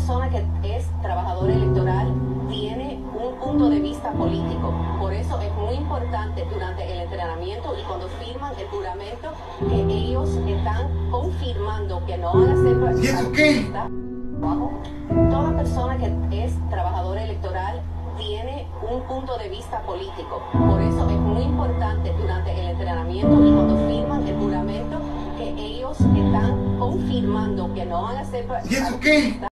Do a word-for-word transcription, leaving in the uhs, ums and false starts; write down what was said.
persona que es trabajadora electoral tiene un punto de vista político. Por eso es muy importante durante el entrenamiento y cuando firman el juramento que ellos están confirmando que no van a ser... ¿Y eso qué? Toda persona que es trabajadora electoral tiene un punto de vista político. Por eso es muy importante durante el entrenamiento y cuando firman el juramento que ellos están confirmando que no van a ser... ¿Y eso qué?